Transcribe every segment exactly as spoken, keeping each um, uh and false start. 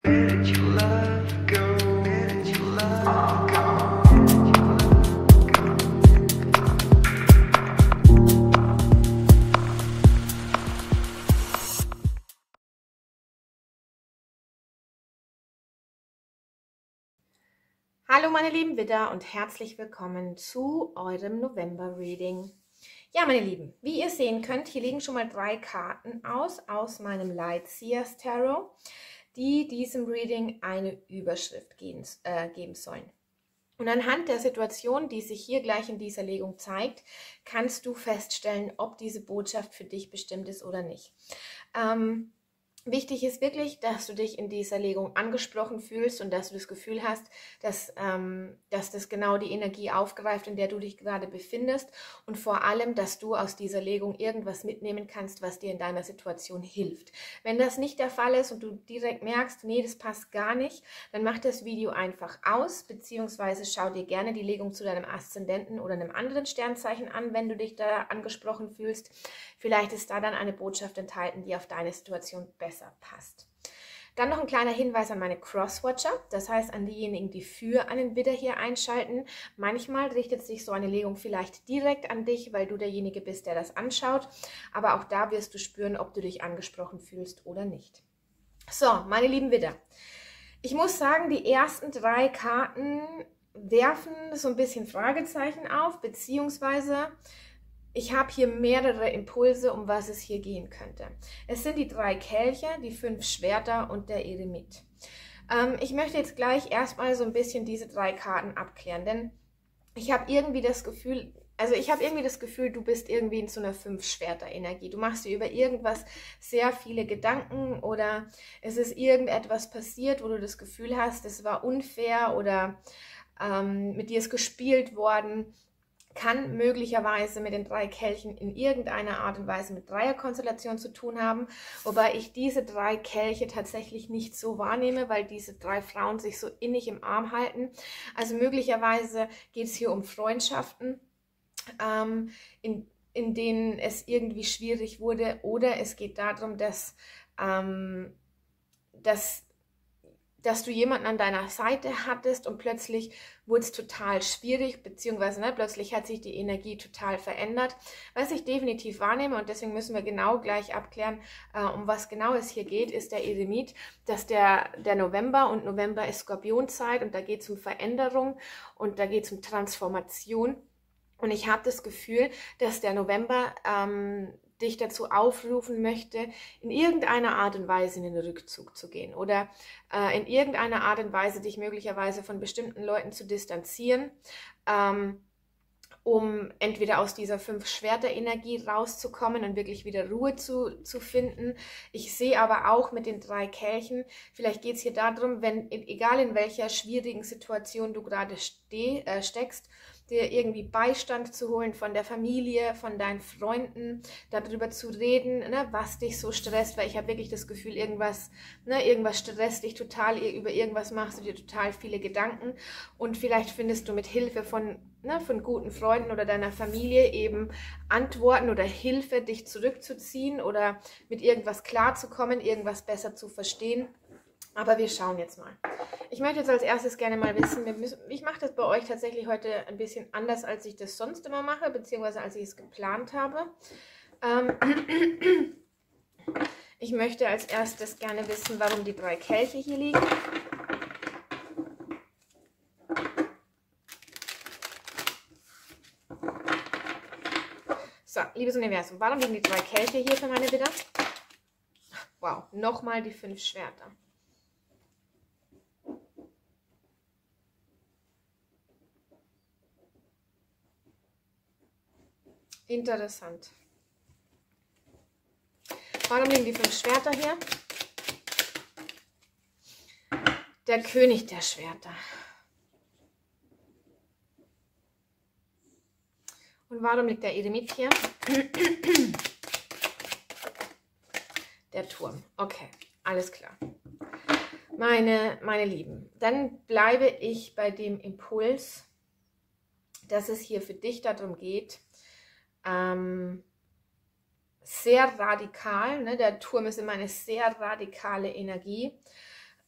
Hallo meine lieben Widder und herzlich willkommen zu eurem November-Reading. Ja, meine Lieben, wie ihr sehen könnt, hier liegen schon mal drei Karten aus, aus meinem Lightseers Tarot, die diesem Reading eine Überschrift geben, äh, geben sollen. Und anhand der Situation, die sich hier gleich in dieser Legung zeigt, kannst du feststellen, ob diese Botschaft für dich bestimmt ist oder nicht. Ähm, Wichtig ist wirklich, dass du dich in dieser Legung angesprochen fühlst und dass du das Gefühl hast, dass, ähm, dass das genau die Energie aufgreift, in der du dich gerade befindest und vor allem, dass du aus dieser Legung irgendwas mitnehmen kannst, was dir in deiner Situation hilft. Wenn das nicht der Fall ist und du direkt merkst, nee, das passt gar nicht, dann mach das Video einfach aus, beziehungsweise schau dir gerne die Legung zu deinem Aszendenten oder einem anderen Sternzeichen an, wenn du dich da angesprochen fühlst. Vielleicht ist da dann eine Botschaft enthalten, die auf deine Situation besser passt. Dann noch ein kleiner Hinweis an meine Crosswatcher, das heißt an diejenigen, die für einen Widder hier einschalten. Manchmal richtet sich so eine Legung vielleicht direkt an dich, weil du derjenige bist, der das anschaut. Aber auch da wirst du spüren, ob du dich angesprochen fühlst oder nicht. So, meine lieben Widder, ich muss sagen, die ersten drei Karten werfen so ein bisschen Fragezeichen auf, beziehungsweise ich habe hier mehrere Impulse, um was es hier gehen könnte. Es sind die drei Kelche, die fünf Schwerter und der Eremit. Ähm, ich möchte jetzt gleich erstmal so ein bisschen diese drei Karten abklären, denn ich habe irgendwie das Gefühl, also ich habe irgendwie das Gefühl, du bist irgendwie in so einer Fünf-Schwerter-Energie. Du machst dir über irgendwas sehr viele Gedanken oder es ist irgendetwas passiert, wo du das Gefühl hast, es war unfair oder ähm, mit dir ist gespielt worden. Kann möglicherweise mit den drei Kelchen in irgendeiner Art und Weise mit Dreierkonstellation zu tun haben, wobei ich diese drei Kelche tatsächlich nicht so wahrnehme, weil diese drei Frauen sich so innig im Arm halten. Also möglicherweise geht es hier um Freundschaften, ähm, in, in denen es irgendwie schwierig wurde, oder es geht darum, dass, ähm, dass dass du jemanden an deiner Seite hattest und plötzlich wurde es total schwierig, beziehungsweise ne, plötzlich hat sich die Energie total verändert, was ich definitiv wahrnehme, und deswegen müssen wir genau gleich abklären, äh, um was genau es hier geht, ist der Eremit, dass der, der November, und November ist Skorpionzeit und da geht es um Veränderung und da geht es um Transformation, und ich habe das Gefühl, dass der November ähm, dich dazu aufrufen möchte, in irgendeiner Art und Weise in den Rückzug zu gehen oder äh, in irgendeiner Art und Weise dich möglicherweise von bestimmten Leuten zu distanzieren, ähm, um entweder aus dieser Fünf-Schwerter-Energie rauszukommen und wirklich wieder Ruhe zu, zu finden. Ich sehe aber auch mit den drei Kelchen, vielleicht geht es hier darum, wenn, egal in welcher schwierigen Situation du gerade ste äh, steckst, dir irgendwie Beistand zu holen von der Familie, von deinen Freunden, darüber zu reden, ne, was dich so stresst, weil ich habe wirklich das Gefühl, irgendwas, ne, irgendwas stresst dich total, über irgendwas machst du dir total viele Gedanken, und vielleicht findest du mit Hilfe von, ne, von guten Freunden oder deiner Familie eben Antworten oder Hilfe, dich zurückzuziehen oder mit irgendwas klarzukommen, irgendwas besser zu verstehen. Aber wir schauen jetzt mal. Ich möchte jetzt als erstes gerne mal wissen, wir müssen, ich mache das bei euch tatsächlich heute ein bisschen anders, als ich das sonst immer mache, beziehungsweise als ich es geplant habe. Ähm, ich möchte als erstes gerne wissen, warum die drei Kelche hier liegen. So, liebes Universum, warum liegen die drei Kelche hier für meine Widder? Wow, nochmal die fünf Schwerter. Interessant. Warum liegen die fünf Schwerter hier? Der König der Schwerter. Und warum liegt der Eremit hier? Der Turm. Okay, alles klar. Meine, meine Lieben, dann bleibe ich bei dem Impuls, dass es hier für dich darum geht, ähm, sehr radikal, ne? Der Turm ist immer eine sehr radikale Energie,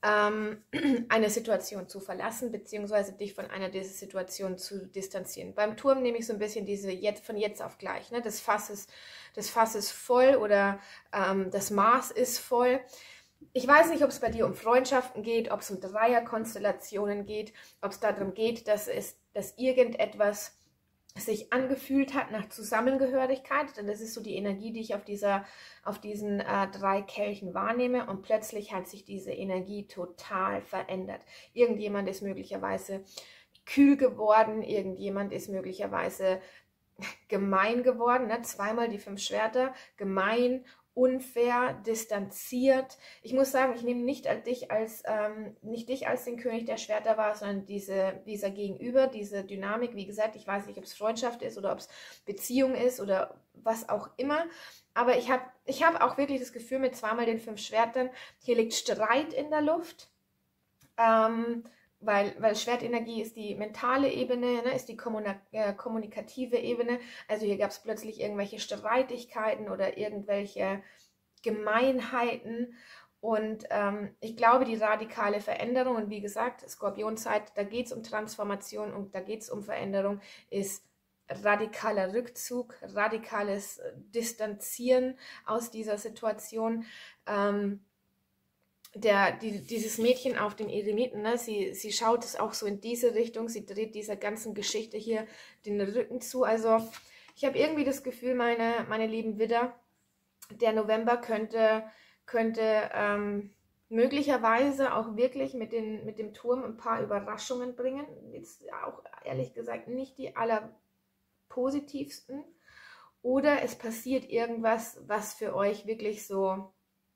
ähm, eine Situation zu verlassen, beziehungsweise dich von einer dieser Situationen zu distanzieren. Beim Turm nehme ich so ein bisschen diese jetzt, von jetzt auf gleich. Ne? Das Fass ist, das Fass ist voll oder ähm, das Maß ist voll. Ich weiß nicht, ob es bei dir um Freundschaften geht, ob es um Dreierkonstellationen geht, ob es darum geht, dass, es, dass irgendetwas sich angefühlt hat nach Zusammengehörigkeit, denn das ist so die Energie, die ich auf, dieser, auf diesen äh, drei Kelchen wahrnehme, und plötzlich hat sich diese Energie total verändert. Irgendjemand ist möglicherweise kühl geworden, irgendjemand ist möglicherweise gemein geworden, ne? Zweimal die fünf Schwerter, gemein, unfair, distanziert. Ich muss sagen, ich nehme nicht als dich als ähm, nicht dich als den König der Schwerter wahr, sondern diese, dieser Gegenüber, diese Dynamik. Wie gesagt, ich weiß nicht, ob es Freundschaft ist oder ob es Beziehung ist oder was auch immer. Aber ich habe ich hab auch wirklich das Gefühl mit zweimal den fünf Schwertern, hier liegt Streit in der Luft. Ähm, Weil, weil Schwertenergie ist die mentale Ebene, ne, ist die äh, kommunikative Ebene. Also hier gab es plötzlich irgendwelche Streitigkeiten oder irgendwelche Gemeinheiten. Und ähm, ich glaube, die radikale Veränderung, und wie gesagt, Skorpionzeit, da geht es um Transformation und da geht es um Veränderung, ist radikaler Rückzug, radikales Distanzieren aus dieser Situation. Ähm, Der, die, dieses Mädchen auf dem Eremiten, ne, sie, sie schaut es auch so in diese Richtung, sie dreht dieser ganzen Geschichte hier den Rücken zu. Also ich habe irgendwie das Gefühl, meine, meine lieben Widder, der November könnte, könnte ähm, möglicherweise auch wirklich mit, den, mit dem Turm ein paar Überraschungen bringen. Jetzt auch ehrlich gesagt nicht die allerpositivsten. Oder es passiert irgendwas, was für euch wirklich so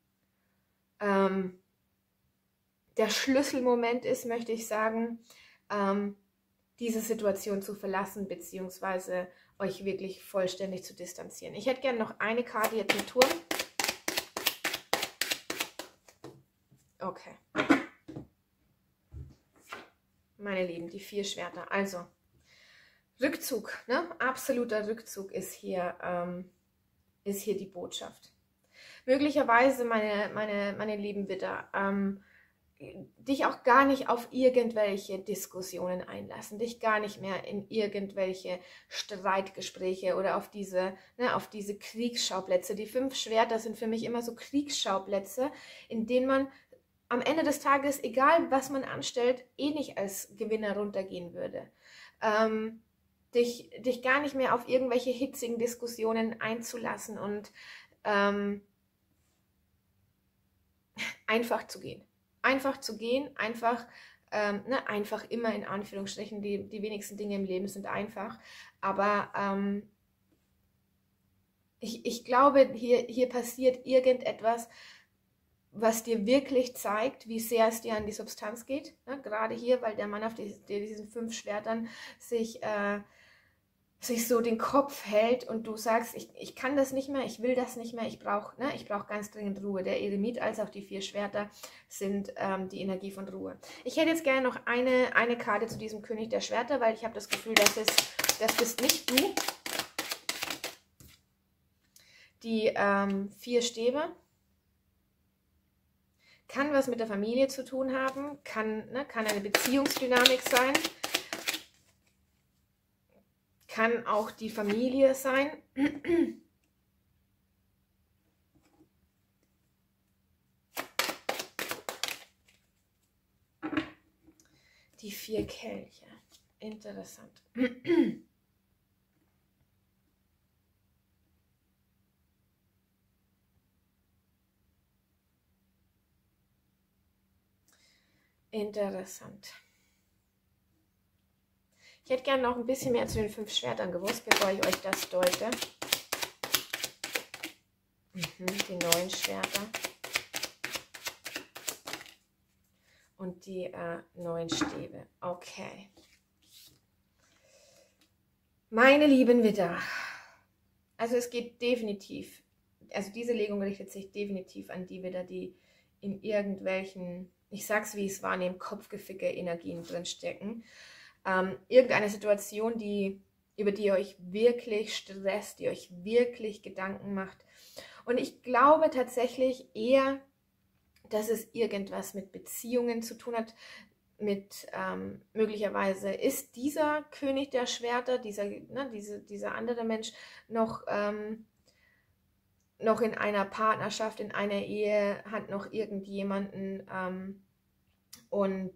ähm, der Schlüsselmoment ist, möchte ich sagen, ähm, diese Situation zu verlassen, beziehungsweise euch wirklich vollständig zu distanzieren. Ich hätte gerne noch eine Karte jetzt mit Turm. Okay. Meine Lieben, die vier Schwerter. Also, Rückzug, ne? Absoluter Rückzug ist hier, ähm, ist hier die Botschaft. Möglicherweise, meine, meine, meine lieben Widder, ähm, dich auch gar nicht auf irgendwelche Diskussionen einlassen, dich gar nicht mehr in irgendwelche Streitgespräche oder auf diese, ne, auf diese Kriegsschauplätze. Die fünf Schwerter sind für mich immer so Kriegsschauplätze, in denen man am Ende des Tages, egal was man anstellt, eh nicht als Gewinner runtergehen würde. Ähm, dich, dich gar nicht mehr auf irgendwelche hitzigen Diskussionen einzulassen und ähm, einfach zu gehen. Einfach zu gehen, einfach, ähm, ne, einfach immer in Anführungsstrichen, die, die wenigsten Dinge im Leben sind einfach, aber ähm, ich, ich glaube, hier, hier passiert irgendetwas, was dir wirklich zeigt, wie sehr es dir an die Substanz geht, ne? Gerade hier, weil der Mann auf die, diesen fünf Schwertern sich äh, sich so den Kopf hält und du sagst, ich, ich kann das nicht mehr, ich will das nicht mehr, ich brauche ne, ich brauch ganz dringend Ruhe. Der Eremit als auch die vier Schwerter sind ähm, die Energie von Ruhe. Ich hätte jetzt gerne noch eine, eine Karte zu diesem König der Schwerter, weil ich habe das Gefühl, das, ist, das bist nicht du. Die ähm, vier Stäbe. Kann was mit der Familie zu tun haben, kann, ne, kann eine Beziehungsdynamik sein. Kann auch die Familie sein. Die vier Kelche. Interessant. Interessant. Ich hätte gerne noch ein bisschen mehr zu den fünf Schwertern gewusst, bevor ich euch das deute. Mhm, die neun Schwerter. Und die äh, neun Stäbe. Okay. Meine lieben Widder. Also es geht definitiv, also diese Legung richtet sich definitiv an die Widder, die in irgendwelchen, ich sag's wie ich es wahrnehme, Kopfgeficke Energien drin stecken. Ähm, irgendeine Situation, die, über die ihr euch wirklich stresst, die euch wirklich Gedanken macht. Und ich glaube tatsächlich eher, dass es irgendwas mit Beziehungen zu tun hat, mit ähm, möglicherweise ist dieser König der Schwerter, dieser, ne, diese, dieser andere Mensch noch, ähm, noch in einer Partnerschaft, in einer Ehe, hat noch irgendjemanden ähm, und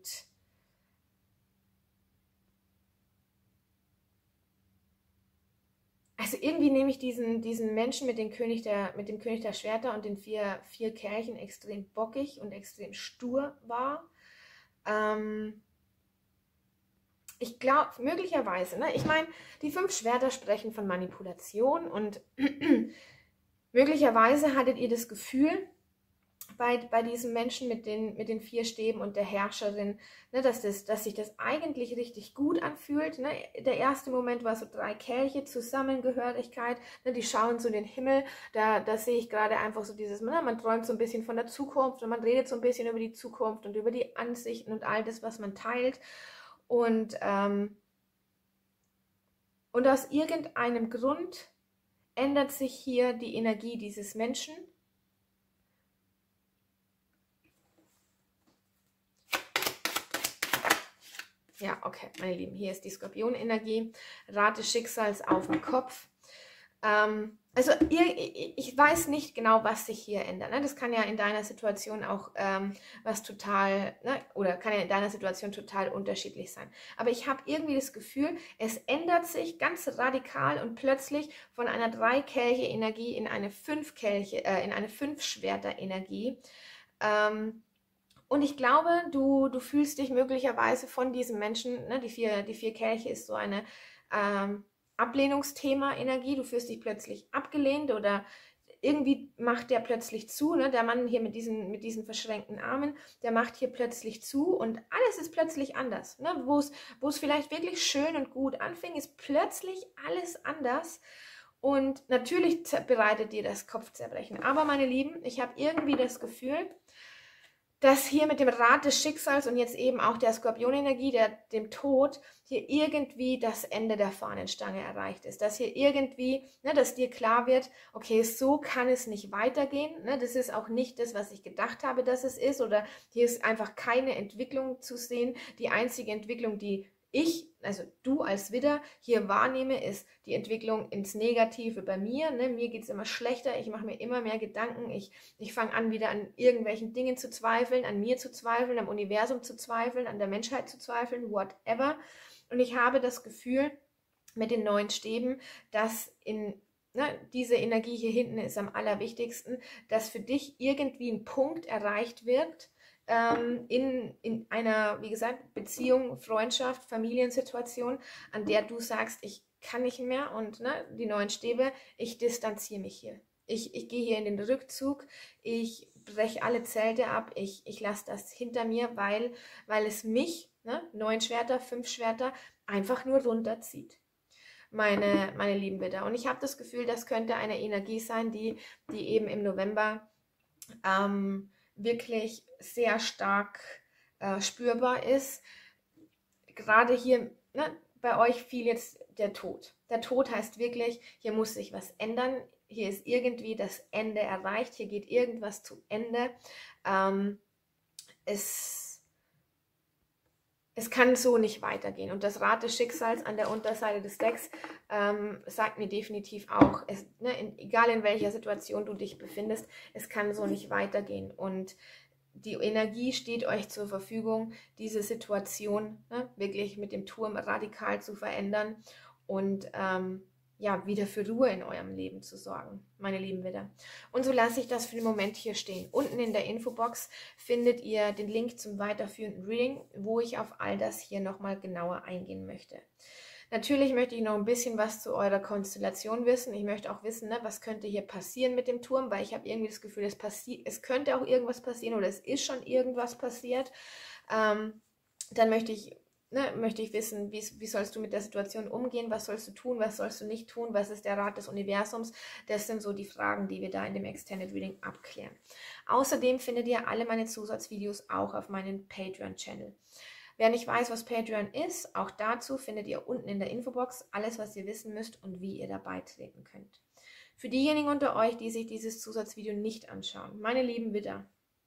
also irgendwie nehme ich diesen, diesen Menschen mit dem König der, mit dem König der Schwerter und den vier, vier Kelchen extrem bockig und extrem stur wahr. Ähm, ich glaube, möglicherweise, ne? Ich meine, die fünf Schwerter sprechen von Manipulation und möglicherweise hattet ihr das Gefühl, bei, bei diesem Menschen mit den, mit den vier Stäben und der Herrscherin, ne, dass, das, dass sich das eigentlich richtig gut anfühlt. Ne? Der erste Moment war so drei Kelche, Zusammengehörigkeit, ne, die schauen so in den Himmel, da, da sehe ich gerade einfach so dieses, ne, man träumt so ein bisschen von der Zukunft und man redet so ein bisschen über die Zukunft und über die Ansichten und all das, was man teilt. Und, ähm, und aus irgendeinem Grund ändert sich hier die Energie dieses Menschen. Ja, okay, meine Lieben, hier ist die Skorpionenergie, Rat des Schicksals auf dem Kopf. Ähm, also ihr, ich weiß nicht genau, was sich hier ändert. Ne? Das kann ja in deiner Situation auch ähm, was total, ne? oder kann ja in deiner Situation total unterschiedlich sein. Aber ich habe irgendwie das Gefühl, es ändert sich ganz radikal und plötzlich von einer Drei-Kelche-Energie in eine Fünf-Kelche, äh, in eine Fünf-Schwerter-Energie. Ähm, Und ich glaube, du, du fühlst dich möglicherweise von diesem Menschen, ne, die, vier, die vier Kelche ist so eine ähm, Ablehnungsthema-Energie, du fühlst dich plötzlich abgelehnt oder irgendwie macht der plötzlich zu, ne, der Mann hier mit diesen, mit diesen verschränkten Armen, der macht hier plötzlich zu und alles ist plötzlich anders. Ne, wo es, wo es vielleicht wirklich schön und gut anfing, ist plötzlich alles anders. Und natürlich bereitet dir das Kopfzerbrechen. Aber meine Lieben, ich habe irgendwie das Gefühl, dass hier mit dem Rat des Schicksals und jetzt eben auch der Skorpionenergie, der, dem Tod, hier irgendwie das Ende der Fahnenstange erreicht ist. Dass hier irgendwie, ne, dass dir klar wird, okay, so kann es nicht weitergehen. Ne, das ist auch nicht das, was ich gedacht habe, dass es ist. Oder hier ist einfach keine Entwicklung zu sehen. Die einzige Entwicklung, die ich, also du als Widder, hier wahrnehme, ist die Entwicklung ins Negative bei mir. Ne? Mir geht es immer schlechter, ich mache mir immer mehr Gedanken, ich, ich fange an, wieder an irgendwelchen Dingen zu zweifeln, an mir zu zweifeln, am Universum zu zweifeln, an der Menschheit zu zweifeln, whatever. Und ich habe das Gefühl, mit den neuen Stäben, dass in Ne, diese Energie hier hinten ist am allerwichtigsten, dass für dich irgendwie ein Punkt erreicht wird, ähm, in, in einer, wie gesagt, Beziehung, Freundschaft, Familiensituation, an der du sagst, ich kann nicht mehr und ne, die neuen Stäbe, ich distanziere mich hier. Ich, ich gehe hier in den Rückzug, ich breche alle Zelte ab, ich, ich lasse das hinter mir, weil, weil es mich, ne, neun Schwerter, fünf Schwerter, einfach nur runterzieht. Meine, meine lieben Widder. Und ich habe das Gefühl, das könnte eine Energie sein, die, die eben im November ähm, wirklich sehr stark äh, spürbar ist. Gerade hier, ne, bei euch fiel jetzt der Tod. Der Tod heißt wirklich, hier muss sich was ändern. Hier ist irgendwie das Ende erreicht. Hier geht irgendwas zu Ende. Ähm, es Es kann so nicht weitergehen. Und das Rad des Schicksals an der Unterseite des Decks ähm, sagt mir definitiv auch, es, ne, in, egal in welcher Situation du dich befindest, es kann so nicht weitergehen. Und die Energie steht euch zur Verfügung, diese Situation ne, wirklich mit dem Turm radikal zu verändern und ähm, ja, wieder für Ruhe in eurem Leben zu sorgen, meine lieben Widder. Und so lasse ich das für den Moment hier stehen. Unten in der Infobox findet ihr den Link zum weiterführenden Reading, wo ich auf all das hier nochmal genauer eingehen möchte. Natürlich möchte ich noch ein bisschen was zu eurer Konstellation wissen. Ich möchte auch wissen, ne, was könnte hier passieren mit dem Turm, weil ich habe irgendwie das Gefühl, es, passi- es könnte auch irgendwas passieren oder es ist schon irgendwas passiert. Ähm, dann möchte ich Ne, möchte ich wissen, wie, wie sollst du mit der Situation umgehen, was sollst du tun, was sollst du nicht tun, was ist der Rat des Universums. Das sind so die Fragen, die wir da in dem Extended Reading abklären. Außerdem findet ihr alle meine Zusatzvideos auch auf meinem Patreon-Channel. Wer nicht weiß, was Patreon ist, auch dazu findet ihr unten in der Infobox alles, was ihr wissen müsst und wie ihr da beitreten könnt. Für diejenigen unter euch, die sich dieses Zusatzvideo nicht anschauen, meine lieben Widder,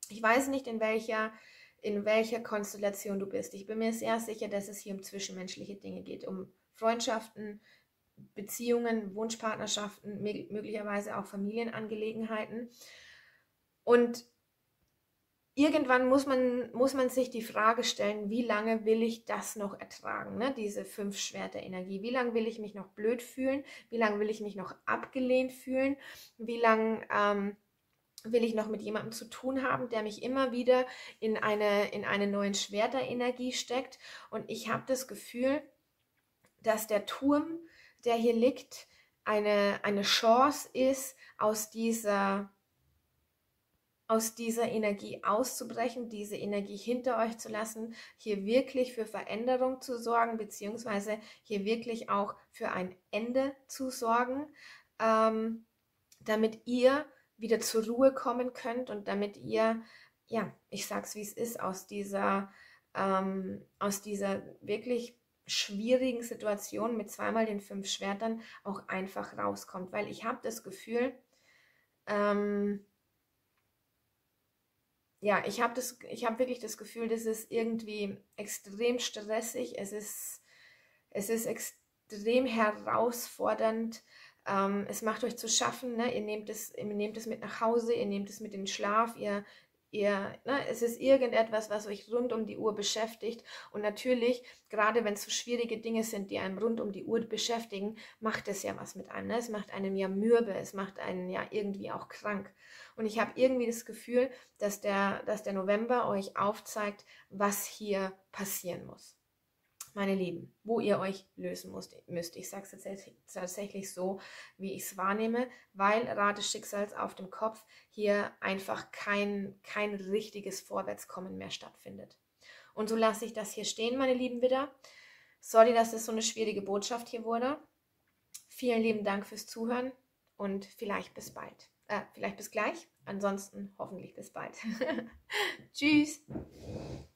Ich weiß nicht, in welcher, in welcher Konstellation du bist. Ich bin mir sehr sicher, dass es hier um zwischenmenschliche Dinge geht, um Freundschaften, Beziehungen, Wunschpartnerschaften, möglicherweise auch Familienangelegenheiten. Und irgendwann muss man, muss man sich die Frage stellen, wie lange will ich das noch ertragen, ne? Diese fünf Schwerter Energie. Wie lange will ich mich noch blöd fühlen? Wie lange will ich mich noch abgelehnt fühlen? Wie lange ähm, will ich noch mit jemandem zu tun haben, der mich immer wieder in eine, in eine neuen Schwerter-Energie steckt? Und ich habe das Gefühl, dass der Turm, der hier liegt, eine, eine Chance ist, aus dieser, aus dieser Energie auszubrechen, diese Energie hinter euch zu lassen, hier wirklich für Veränderung zu sorgen, beziehungsweise hier wirklich auch für ein Ende zu sorgen, ähm, damit ihr wieder zur Ruhe kommen könnt und damit ihr, ja, ich sag's wie es ist, aus dieser, ähm, aus dieser wirklich schwierigen Situation mit zweimal den fünf Schwertern auch einfach rauskommt. Weil ich habe das Gefühl, ähm, ja, ich habe das, ich habe wirklich das Gefühl, das ist irgendwie extrem stressig. Es ist, es ist extrem herausfordernd. Ähm, es macht euch zu schaffen. Ne? Ihr nehmt es, ihr nehmt es mit nach Hause, ihr nehmt es mit in den Schlaf. Ihr, ihr, ne? Es ist irgendetwas, was euch rund um die Uhr beschäftigt. Und natürlich, gerade wenn es so schwierige Dinge sind, die einem rund um die Uhr beschäftigen, macht es ja was mit einem. Ne? Es macht einem ja mürbe, es macht einen ja irgendwie auch krank. Und ich habe irgendwie das Gefühl, dass der, dass der November euch aufzeigt, was hier passieren muss. Meine Lieben, wo ihr euch lösen müsst. Ich sage es tatsächlich so, wie ich es wahrnehme, weil Rat des Schicksals auf dem Kopf hier einfach kein, kein richtiges Vorwärtskommen mehr stattfindet. Und so lasse ich das hier stehen, meine lieben Widder. Sorry, dass das so eine schwierige Botschaft hier wurde. Vielen lieben Dank fürs Zuhören und vielleicht bis bald. Äh, vielleicht bis gleich. Ansonsten hoffentlich bis bald. Tschüss.